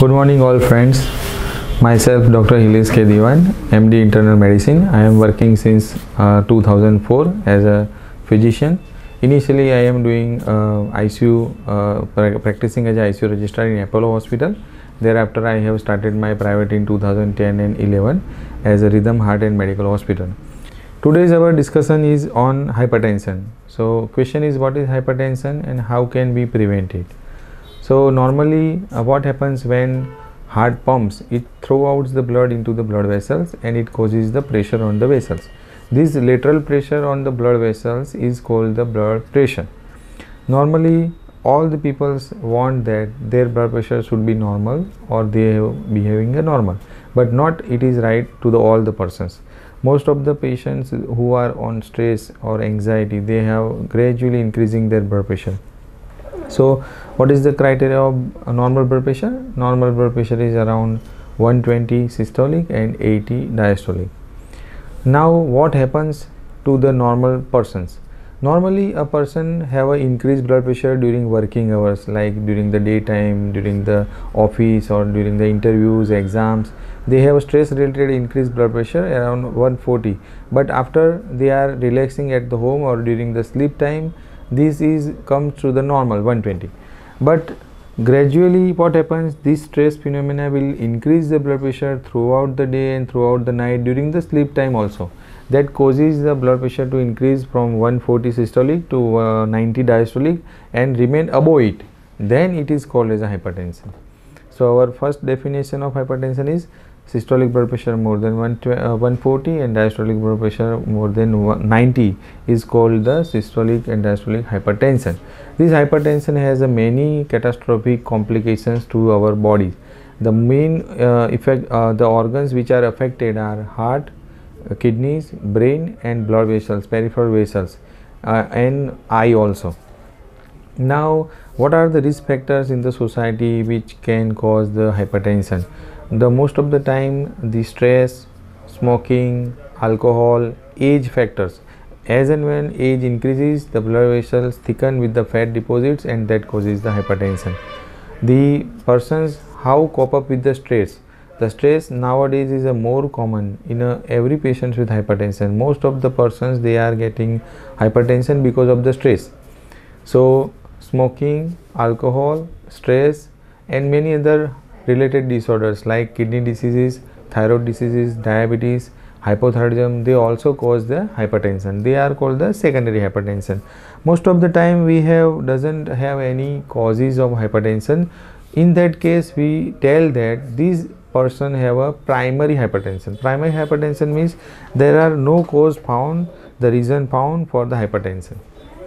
Good morning all friends. Myself Dr. Hilis K. Diwan, MD Internal Medicine. I am working since 2004 as a physician. Initially I am doing ICU, practicing as a ICU registrar in Apollo Hospital. Thereafter I have started my private in 2010 and 11 as a Rhythm Heart and Medical Hospital. Today's our discussion is on hypertension. So question is, what is hypertension and how can we prevent it? So normally what happens when heart pumps, it throws the blood into the blood vessels and it causes the pressure on the vessels. This lateral pressure on the blood vessels is called the blood pressure. Normally all the people want that their blood pressure should be normal or they have behaving a normal, but not it is right to the all the persons. Most of the patients who are on stress or anxiety, they have gradually increasing their blood pressure. So what is the criteria of a normal blood pressure? Normal blood pressure is around 120 systolic and 80 diastolic. Now what happens to the normal persons? Normally a person have an increased blood pressure during working hours, like during the daytime, during the office or during the interviews, exams. They have stress related increased blood pressure around 140, but after they are relaxing at the home or during the sleep time, this is comes to the normal 120. But gradually what happens, this stress phenomena will increase the blood pressure throughout the day and throughout the night during the sleep time also. That causes the blood pressure to increase from 140 systolic to 90 diastolic and remain above it. Then it is called as a hypertension. So our first definition of hypertension is systolic blood pressure more than 140 and diastolic blood pressure more than 90 is called the systolic and diastolic hypertension. This hypertension has many catastrophic complications to our body. The main the organs which are affected are heart, kidneys, brain and blood vessels, peripheral vessels, and eye also. Now what are the risk factors in the society which can cause the hypertension? The most of the time the stress, smoking, alcohol, age factors. As and when age increases, the blood vessels thicken with the fat deposits and that causes the hypertension. The persons how cope up with the stress. The stress nowadays is a more common in every patient with hypertension. Most of the persons, they are getting hypertension because of the stress. So smoking, alcohol, stress and many other related disorders like kidney diseases, thyroid diseases, diabetes, hypothyroidism, they also cause the hypertension. They are called the secondary hypertension. Most of the time we doesn't have any causes of hypertension. In that case we tell that these person have a primary hypertension. Primary hypertension means there are no cause found, the reason found for the hypertension.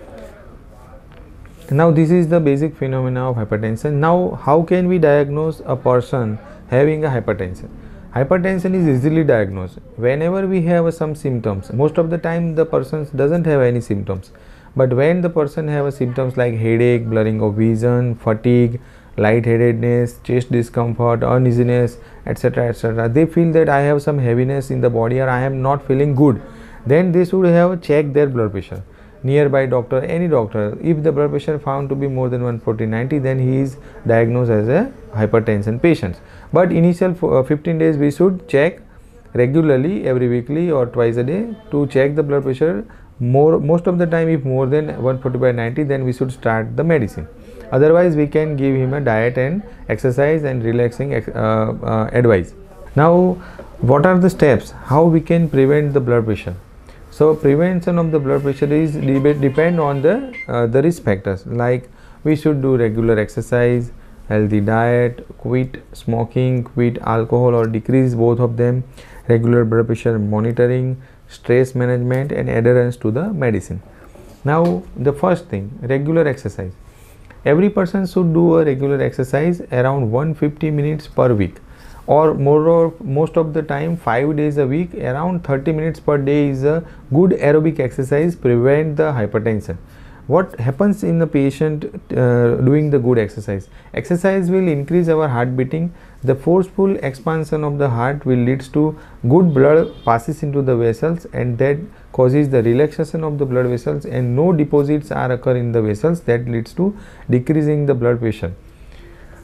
Now this is the basic phenomena of hypertension. Now how can we diagnose a person having a hypertension? Hypertension is easily diagnosed whenever we have some symptoms. Most of the time the person doesn't have any symptoms, but when the person have symptoms like headache, blurring of vision, fatigue, lightheadedness, chest discomfort, uneasiness, etc., etc., they feel that I have some heaviness in the body or I am not feeling good, then they should have checked their blood pressure. Nearby doctor, any doctor, if the blood pressure found to be more than 140/90, then he is diagnosed as a hypertension patient. But initial 15 days we should check regularly, every weekly or twice a day, to check the blood pressure. Most of the time if more than 140/90, then we should start the medicine. Otherwise we can give him a diet and exercise and relaxing advice. Now what are the steps how we can prevent the blood pressure? So prevention of the blood pressure is depend on the risk factors, like we should do regular exercise, healthy diet, quit smoking, quit alcohol or decrease both of them, regular blood pressure monitoring, stress management and adherence to the medicine. Now the first thing, regular exercise. Every person should do a regular exercise around 150 minutes per week, or most of the time 5 days a week. Around 30 minutes per day is a good aerobic exercise, prevent the hypertension. What happens in the patient doing the good exercise? Exercise will increase our heart beating. The forceful expansion of the heart will leads to good blood passes into the vessels, and that causes the relaxation of the blood vessels, and no deposits are occur in the vessels, that leads to decreasing the blood pressure.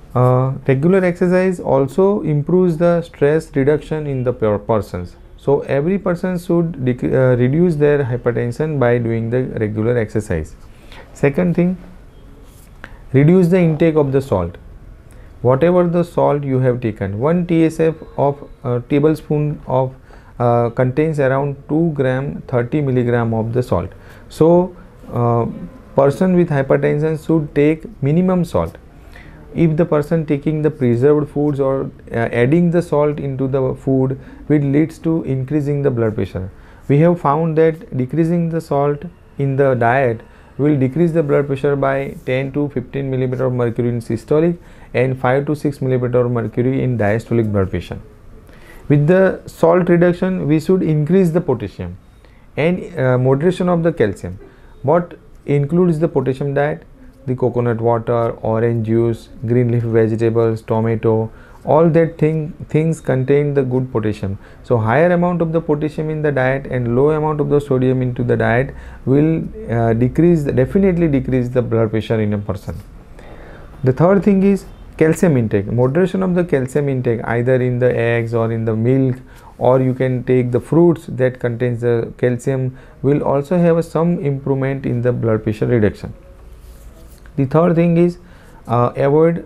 Regular exercise also improves the stress reduction in the persons. So every person should reduce their hypertension by doing the regular exercise. Second thing, reduce the intake of the salt. Whatever the salt you have taken, 1 tsf of tablespoon of contains around 2 gram 30 milligram of the salt. So person with hypertension should take minimum salt. If the person taking the preserved foods or adding the salt into the food, which leads to increasing the blood pressure. We have found that decreasing the salt in the diet will decrease the blood pressure by 10 to 15 millimeter of mercury in systolic and 5 to 6 millimeter of mercury in diastolic blood pressure. With the salt reduction, we should increase the potassium and moderation of the calcium. What includes the potassium diet? The coconut water, orange juice, green leaf vegetables, tomato, all that things contain the good potassium. So higher amount of the potassium in the diet and low amount of the sodium into the diet will definitely decrease the blood pressure in a person. The third thing is calcium intake. Moderation of the calcium intake, either in the eggs or in the milk, or you can take the fruits that contains the calcium, will also have some improvement in the blood pressure reduction. The third thing is avoid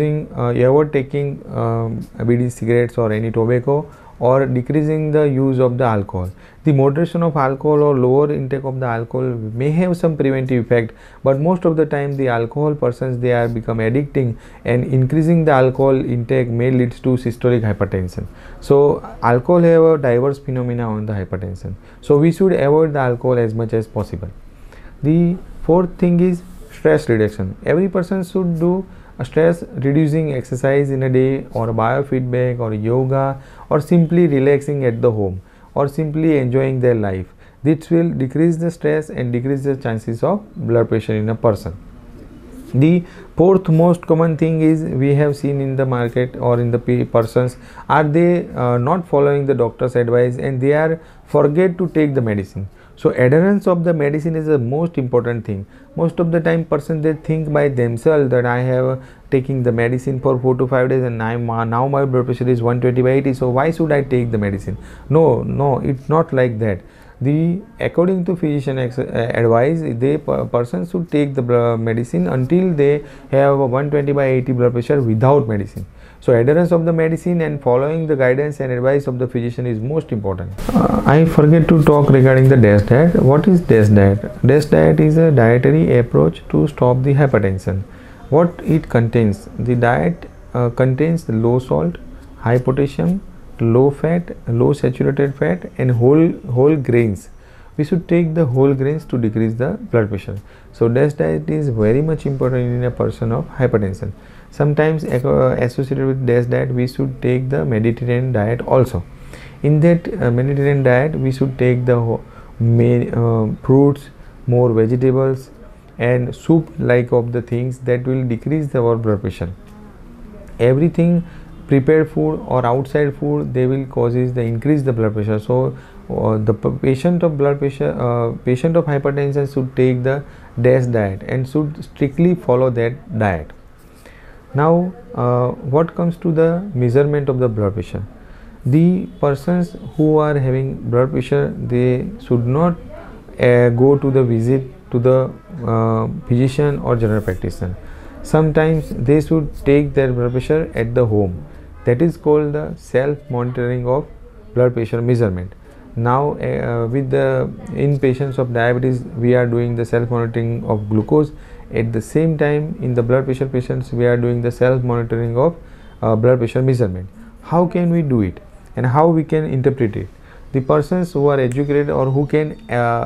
taking BD cigarettes or any tobacco, or decreasing the use of the alcohol. The moderation of alcohol or lower intake of the alcohol may have some preventive effect, but most of the time the alcohol persons, they are become addicting, and increasing the alcohol intake may leads to systolic hypertension. So alcohol have a diverse phenomena on the hypertension. So we should avoid the alcohol as much as possible. The fourth thing is stress reduction. Every person should do a stress reducing exercise in a day, or biofeedback, or yoga, or simply relaxing at the home, or simply enjoying their life. This will decrease the stress and decrease the chances of blood pressure in a person. The fourth most common thing is we have seen in the market or in the persons, are they not following the doctor's advice, and they are forget to take the medicine. So adherence of the medicine is the most important thing. Most of the time person, they think by themselves that I have taking the medicine for 4 to 5 days and now my blood pressure is 120/80, so why should I take the medicine? No, it's not like that. According to physician advice, person should take the medicine until they have a 120/80 blood pressure without medicine. So adherence of the medicine and following the guidance and advice of the physician is most important. I forget to talk regarding the DASH diet. What is DASH diet? DASH diet is a dietary approach to stop the hypertension. What it contains? The diet contains low salt, high potassium, low fat, low saturated fat, and whole grains. We should take the whole grains to decrease the blood pressure. So DASH diet is very much important in a person of hypertension. Sometimes associated with DASH diet, we should take the Mediterranean diet also. In that Mediterranean diet, we should take the fruits, more vegetables, and soup like of the things that will decrease our blood pressure. Everything prepared food or outside food, they will causes the increase the blood pressure. So the patient of blood pressure, patient of hypertension should take the DASH diet and should strictly follow that diet. Now what comes to the measurement of the blood pressure? The persons who are having blood pressure, they should not go to the visit to the physician or general practitioner. Sometimes they should take their blood pressure at the home. That is called the self monitoring of blood pressure measurement. Now in patients of diabetes, we are doing the self monitoring of glucose. At the same time, in the blood pressure patients, we are doing the self monitoring of blood pressure measurement. How can we do it, and how we can interpret it? The persons who are educated or who can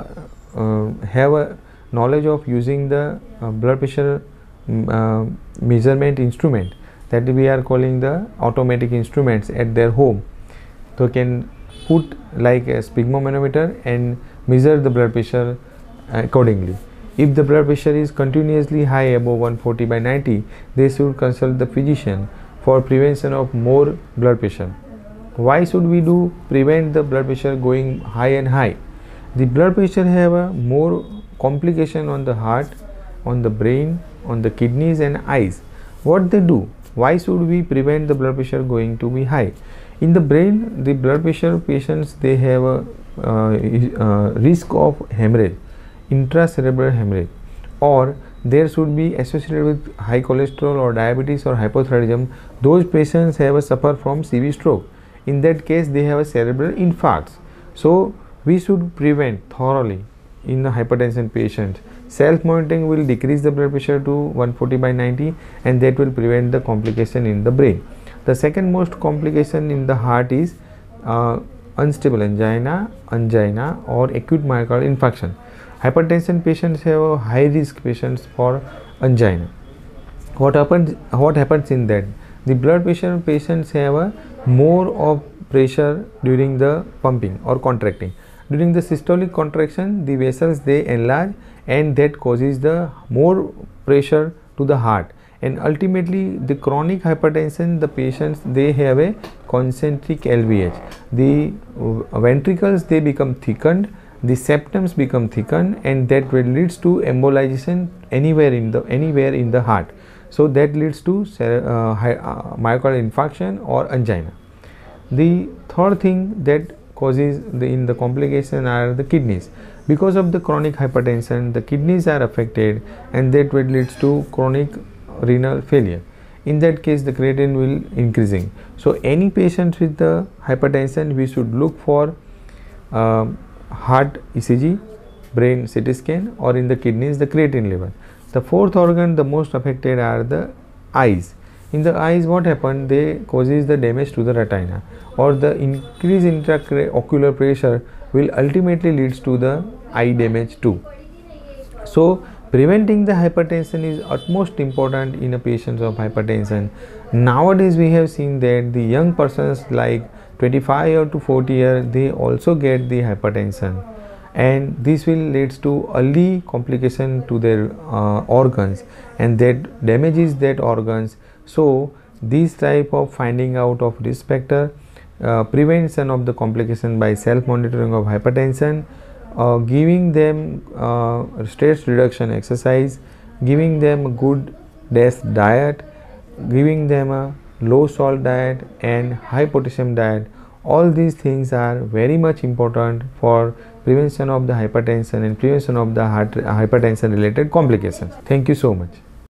have a knowledge of using the blood pressure measurement instrument, that we are calling the automatic instruments at their home, so can put like a sphygmomanometer and measure the blood pressure accordingly. If the blood pressure is continuously high above 140/90, they should consult the physician for prevention of more blood pressure. Why should we prevent the blood pressure going high and high? The blood pressure have a more complication on the heart, on the brain, on the kidneys and eyes. What they do? why should we prevent the blood pressure going to be high? In the brain, the blood pressure patients, they have a risk of hemorrhage, intracerebral hemorrhage, or there should be associated with high cholesterol or diabetes or hypothyroidism. Those patients have a suffer from CV stroke. In that case, they have a cerebral infarcts. So we should prevent thoroughly in the hypertension patients. Self monitoring will decrease the blood pressure to 140/90, and that will prevent the complication in the brain. The second most complication in the heart is unstable angina or acute myocardial infarction. Hypertension patients have a high risk patients for angina. What happens in that? The blood pressure patients have a more of pressure during the pumping or contracting. During the systolic contraction, the vessels they enlarge, and that causes the more pressure to the heart, and ultimately the chronic hypertension, the patients they have a concentric LVH. The ventricles they become thickened, the septums become thickened, and that will leads to embolization anywhere in the heart. So that leads to myocardial infarction or angina. The third thing that causes in the complication are the kidneys. Because of the chronic hypertension, the kidneys are affected, and that will leads to chronic renal failure. In that case, the creatinine will increasing. So any patient with the hypertension, we should look for heart ECG, brain CT scan, or in the kidneys the creatinine level. The fourth organ the most affected are the eyes. In the eyes, what happened? They causes the damage to the retina, or the increase in intraocular pressure will ultimately leads to the eye damage too. So preventing the hypertension is utmost important in a patient of hypertension. Nowadays we have seen that the young persons like 25 to 40 years, they also get the hypertension, and this will leads to early complication to their organs, and that damages that organs. So this type of finding out of risk factor, prevention of the complication by self monitoring of hypertension, giving them stress reduction exercise, giving them a good diet, giving them a low salt diet and high potassium diet. All these things are very much important for prevention of the hypertension and prevention of the hypertension related complications. Thank you so much.